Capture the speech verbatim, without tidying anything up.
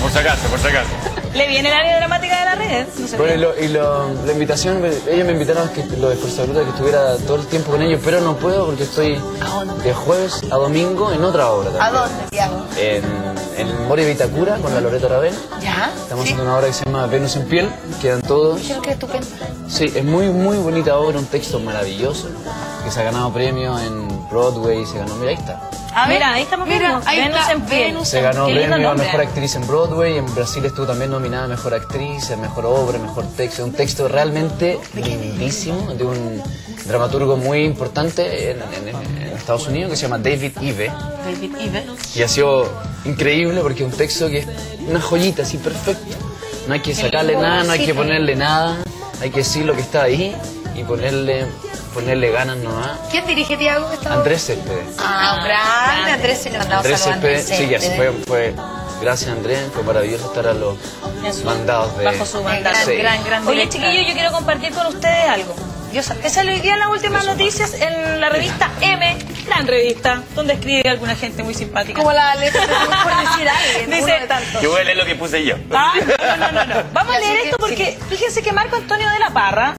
por si acaso, por si acaso. ¿Le viene el área dramática de la red? No sé. Bueno, y, lo, y lo, la invitación, ellos me invitaron a que lo de Fuerza Bruta, que estuviera todo el tiempo con ellos, pero no puedo porque estoy de jueves a domingo en otra obra también. ¿A dónde, Tiago? En, en Moria Vitacura, con la Loreto Aravena. ¿Ya? Estamos ¿Sí? haciendo una obra que se llama Venus en piel, quedan todos. Creo que es estupendo. Sí, es muy, muy bonita obra, un texto maravilloso, que se ha ganado premios en Broadway, se ganó, mira, ahí está. Ah, mira, ahí estamos Mira, viendo. ahí Venus está, en piel. Venus Se ganó Qué lindo premio a nombre. Mejor Actriz en Broadway, en Brasil estuvo también nominada a Mejor Actriz, a Mejor Obra, Mejor Texto. Un texto realmente lindísimo de un dramaturgo muy importante en, en- en Estados Unidos que se llama David Ive. David Ive. Y ha sido increíble porque es un texto que es una joyita así perfecto. No hay que sacarle nada, no hay que ponerle nada, hay que decir lo que está ahí y ponerle, ponerle ganas nomás. ¿Quién dirige, Tiago? esta obra? Andrés Céspedes. Ah, un grande. Andrés, se le mandamos Andrés saludos a Céspedes, sí, que así fue, fue, gracias Andrés, fue maravilloso estar a los mandados de... Bajo su mandato. Sí. Gran, gran Oye, director. chiquillos, yo quiero compartir con ustedes algo. Dios sabe. Que salió hoy día en las últimas noticias en la revista M, gran revista, donde escribe alguna gente muy simpática. Como la letra, por decir alguien. Dice- uno de tantos. Yo voy a leer lo que puse yo. Ah, no, no, no, no. Vamos a Ya, leer sí, esto sí. porque fíjense que Marco Antonio de la Parra